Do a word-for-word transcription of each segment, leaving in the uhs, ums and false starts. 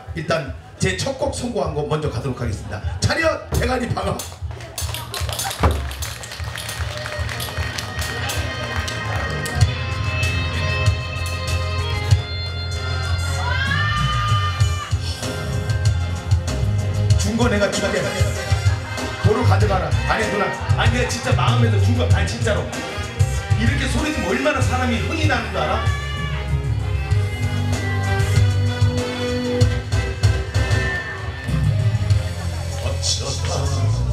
일단 제 첫 곡 선곡한 곡 먼저 가도록 하겠습니다. 차렷 대가리 박아. 준거 내가 주게. 도로 가져가라. 아니 누나, 아니 내가 진짜 마음에서 준 거. 아니 진짜로 이렇게 소리 지면 얼마나 사람이 흥이 나는 줄 알아? 어쩌다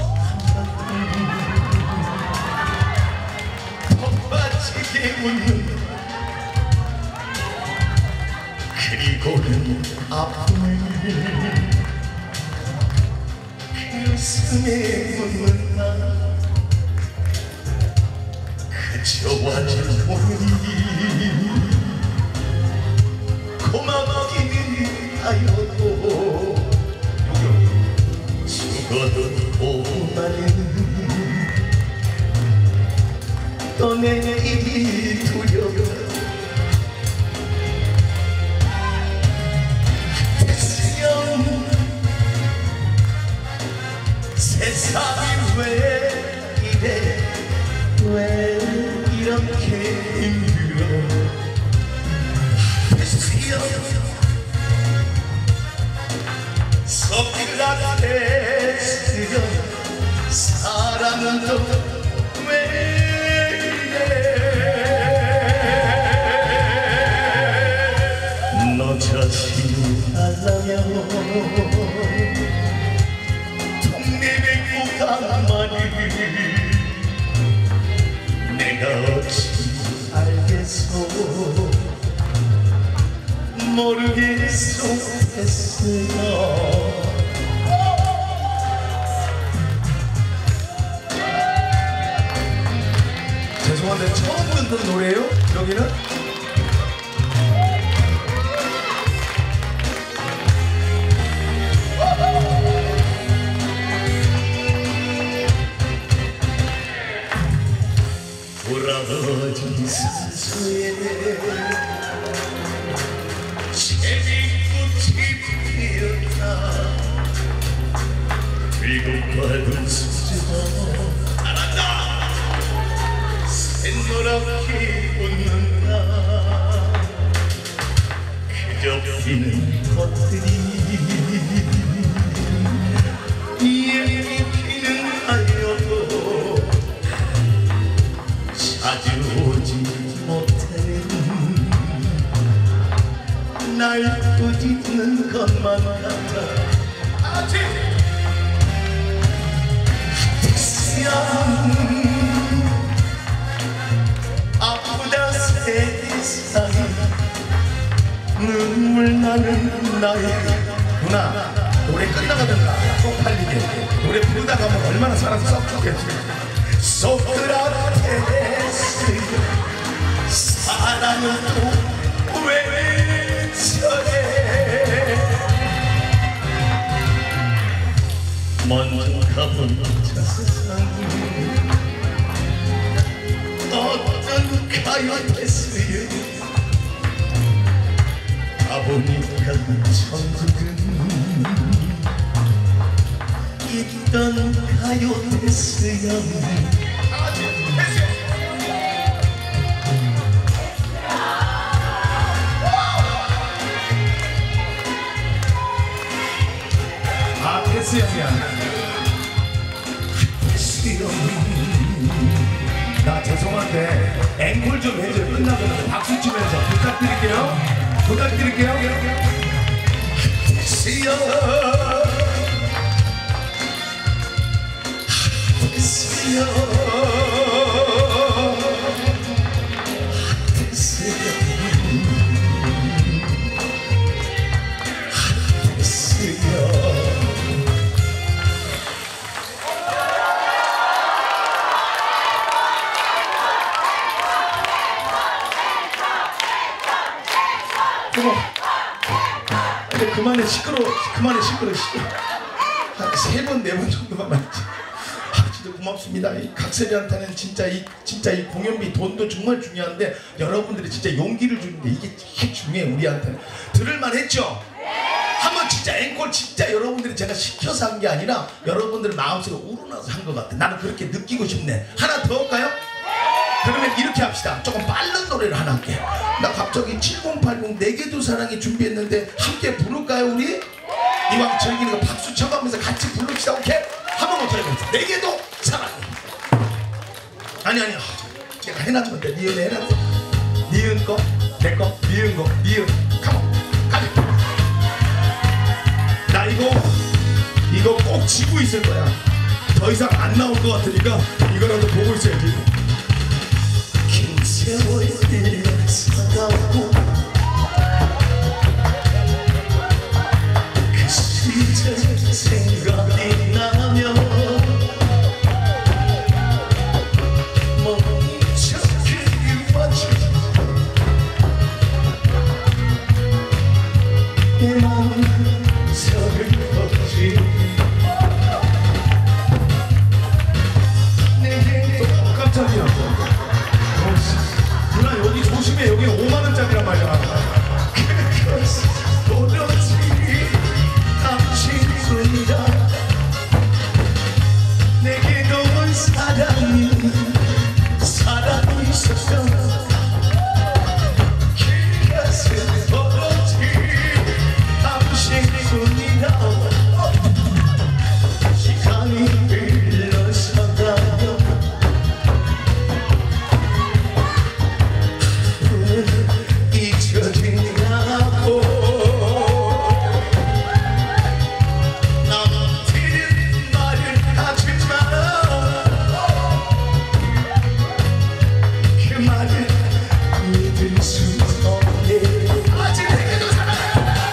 덧받치게 웃는 그리고는 아픔을 가슴에 묻는다. 그저 와준 보니 고맙기는 하여도 죽어도 오만은 떠내기 두려워. 됐으면 세상이 왜 이래 왜 이렇게 힘들어. 됐으면 소크라테스가 사랑은 또 왜 이래. 너 자신을 알라면 동네백고 가만히 내가 어찌 알겠소. 모르겠소. 했어요. 죄송한데 처음 듣는 노래예요? 여기는? 돌아버진 산소에 제비꽃이 피었다. 들고가던 수지가 알았다. 샛노랗게 웃는다. 그저 피는 것들이 예쁘기는 하여도 자주 오지 못하는 날 꾸짖는 것만 같아. 아프다 세상이 눈물 나는 나이. 누나 노래 끝나가든가 쪽팔리게 노래 부르다 가면 얼마나 사람 썩죽겠지. 소크라테스 사랑은 또 왜 저래. 먼저 가본 저 세상이 어떤 가요였어요. 가보니까 천국은 있던 가요였어요. 아 패스 형이야. 패스 형. 나 죄송한데 앵콜 좀 해줘요. 끝나고 박수 치면서 부탁드릴게요. 부탁드릴게요. 패스 형. 패스 형. 근데 그만해 시끄러. 그만해 시끄러. 세 번 네 번 정도만 맞지. 아 진짜 고맙습니다. 이 각설이한테는 진짜 이 진짜 이 공연비 돈도 정말 중요한데 여러분들이 진짜 용기를 주는 게 이게 제일 중요해. 우리한테는 들을만 했죠. 한번 진짜 이걸 진짜 여러분들이 제가 시켜서 한 게 아니라 여러분들 마음속에 우러나서 한 것 같아. 나는 그렇게 느끼고 싶네. 하나 더 할까요? 그러면 이렇게 합시다. 조금 빠른 노래를 하나 할게. 나 갑자기 칠공팔공 내게도 사랑이 준비했는데 함께 부를까요 우리? 이왕 즐기는 거 박수 쳐가면서 같이 부릅시다. 오케이? 한번 더 해보자. 내게도 사랑. 아니 아니 제가 해놨는 건데 니은에 해놨어. 니은 거, 내 거, 니은 거, 니은. 컴온 가자. 나 이거 이거 꼭 지고 있을 거야. 더 이상 안 나올 것 같으니까 이거라도 보고 있어야지. 긴 세월이 사가고 그 시절 생각이 나면 멈춰 그리워져 내 마음 서글퍼지. 깜짝이야. 누나 여기 조심해. 여기 오만 원짜리란 말이야. 오로지 당신뿐이다. 내게도 사랑이 사랑이 있었어. 그것은 오로지 당신뿐이다. 시간이 흘러서가며 잊혀지냐고 남들은 말을 하지만 그 말을 믿을 수 없네. 아직 내게도 사랑해.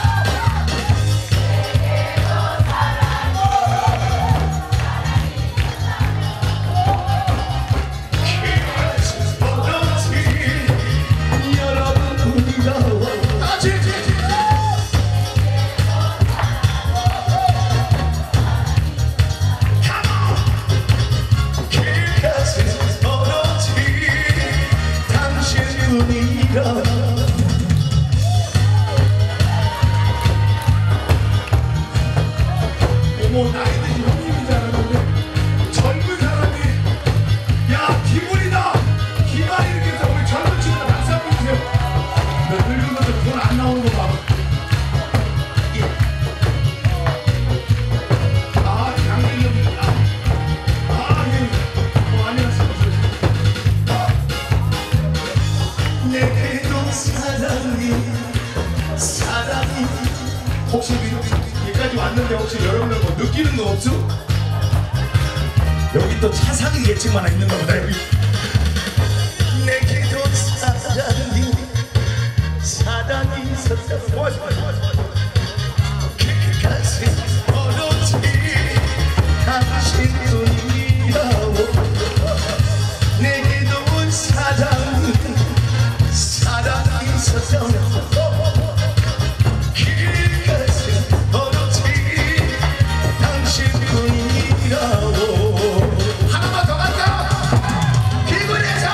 어머 나이는 형님인 줄 알았는데 젊은 사람이 야 기분이다. 기만이 이렇게 해서 우리 젊은 친구들 박수 한번 주세요. 너 늙은 것들 돈 안 나오는 거 봐봐. 아 장민영이다. 아 예. 어 안녕하세요. 내게도 사랑이 사랑이 혹시 여기까지 왔는데 혹시 여러분들 뭐 느끼는 거 없어? 여기 또 차상이 예측만 있는 거보다 여기. 내게도 사랑이 사랑이 있었어. 그것은 오로지 당신뿐이라고. 내게도 사랑이 사랑이 있었어. 하나만 더 갈까? 기분에서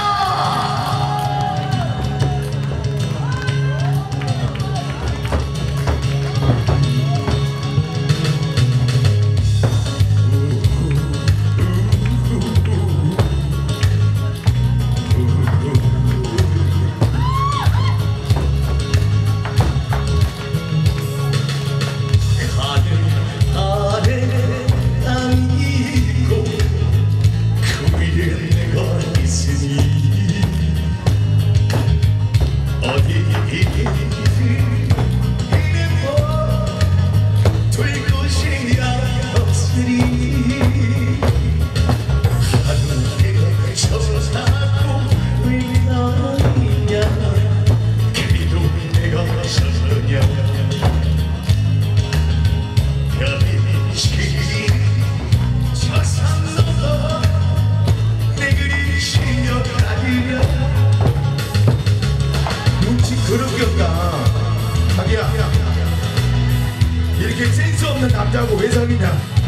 이렇게 센스 없는 남자하고 왜 사귀냐?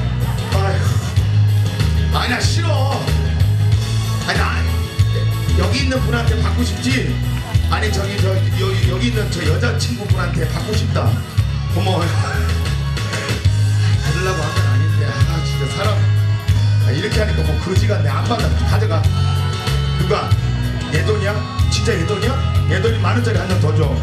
아휴, 아니 나 싫어. 아니 나 여기 있는 분한테 받고 싶지. 아니 저기 저 여기 여기 있는 저 여자친구분한테 받고 싶다. 고마워요. 만 원짜리 한 잔 더 줘.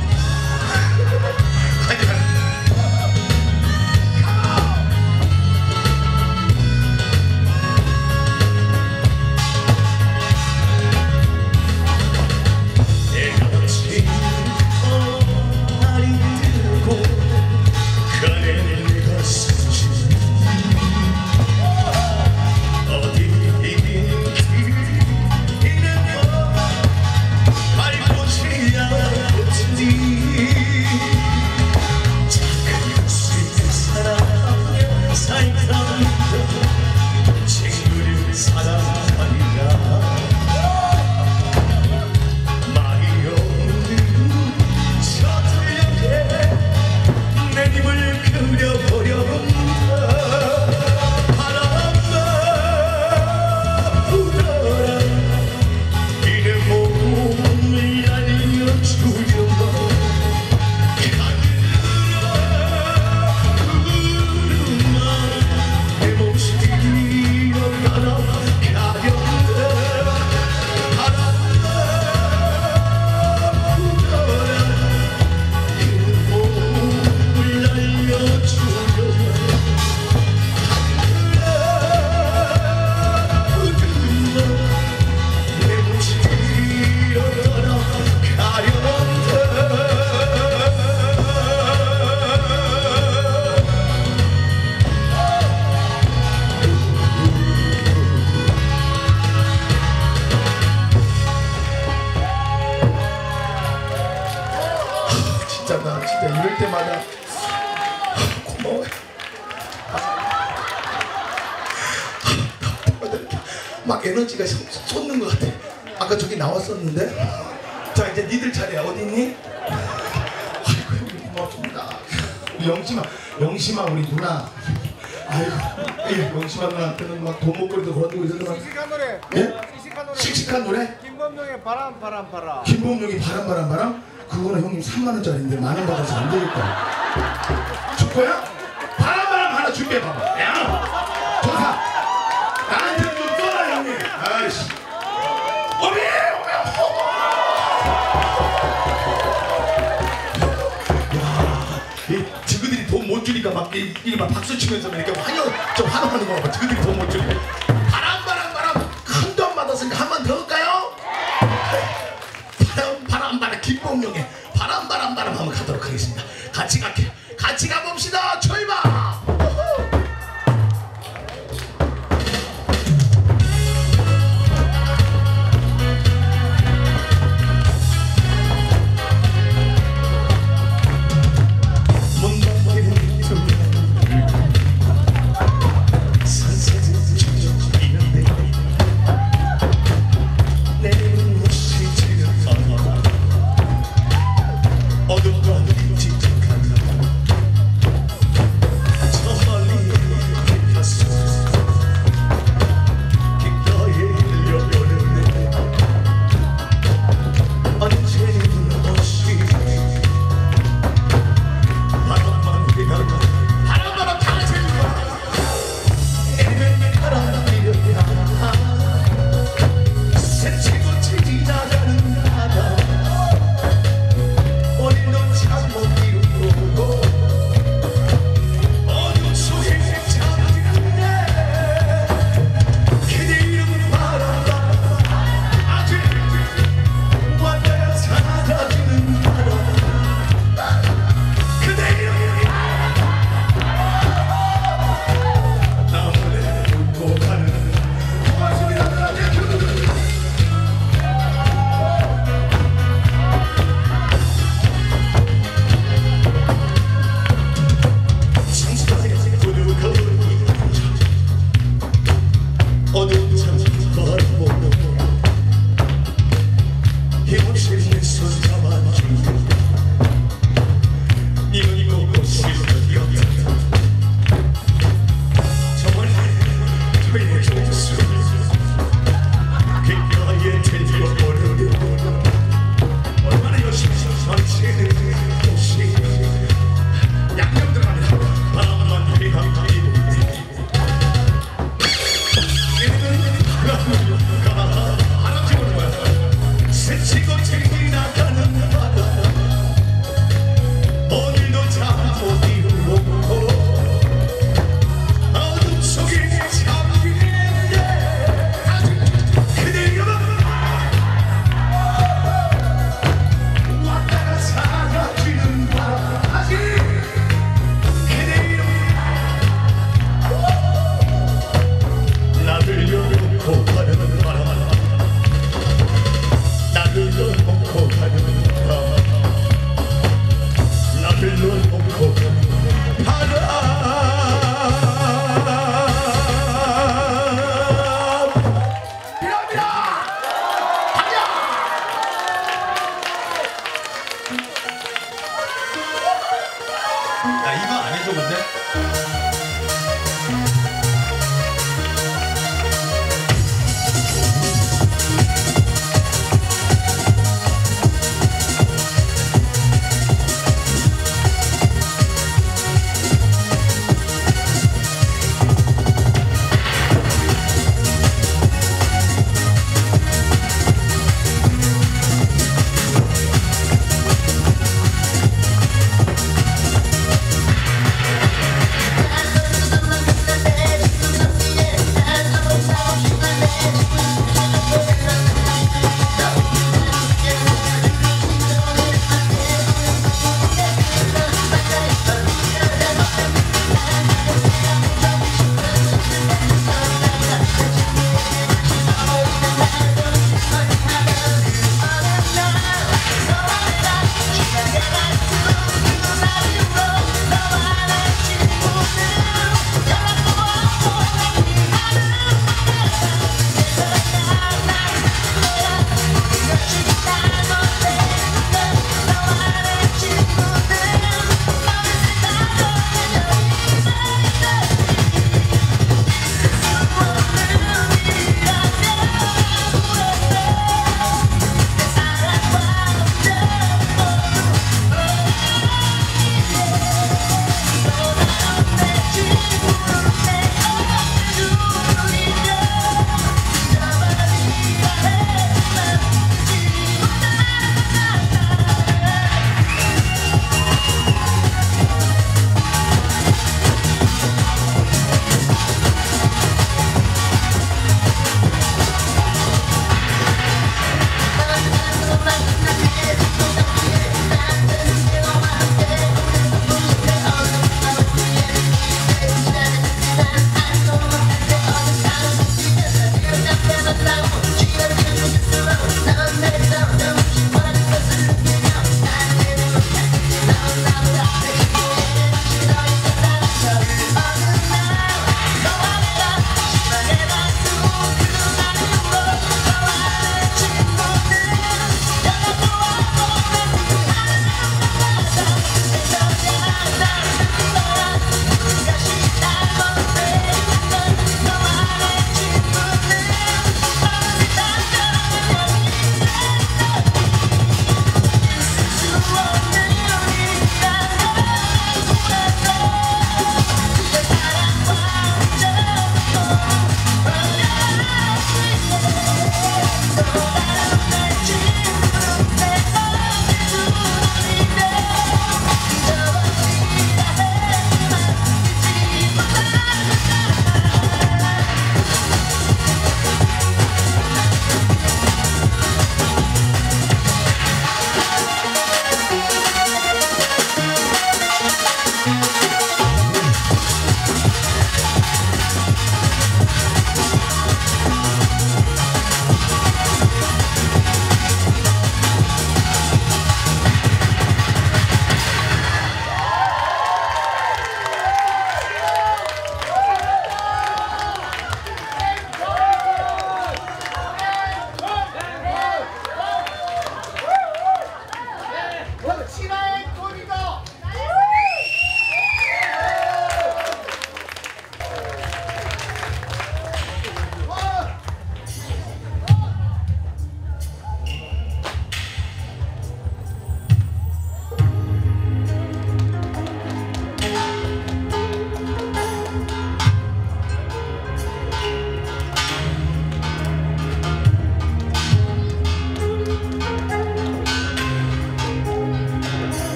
진짜 나 진짜 이럴 때마다 고마워요. 막 에너지가 솟는 것 같아. 아까 저기 나왔었는데. 자 이제 니들 차례야. 어디 있니? 아이고 형님 고맙습니다. 우리 영심아, 영심아 우리 누나. 아이고 영심아 누나한테는 막 돈 목걸이도 걸어두고 이러더만. 씩씩한 노래. 예? 씩씩한 노래. 씩씩한 노래? 김범용의 바람 바람 바람. 김범용이 바람 바람 바람? 그거는 형님 삼만 원짜리인데 만 원 받아서 안 되겠다. 줄 거야? 바람 바람 하나 준비해 봐봐. 야, 좋다. 나한테 좀 써라 형님. 아이씨. 어미, 어미, 야, 이 지그들이 돈 못 주니까 막 이, 이 막 박수 치면서 이렇게 환영, 좀 환호하는 거 봐. 지그들이 돈 못 주니까. 바람 바람 바람 큰 돈 받았으니까 한 번 더 할까요? 바람 바람 바람 김범용의 바람 바람 바람 한번 가도록 하겠습니다. 같이 갈게. 같이 가봅시다. 출발.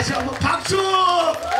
다시 한번 박수!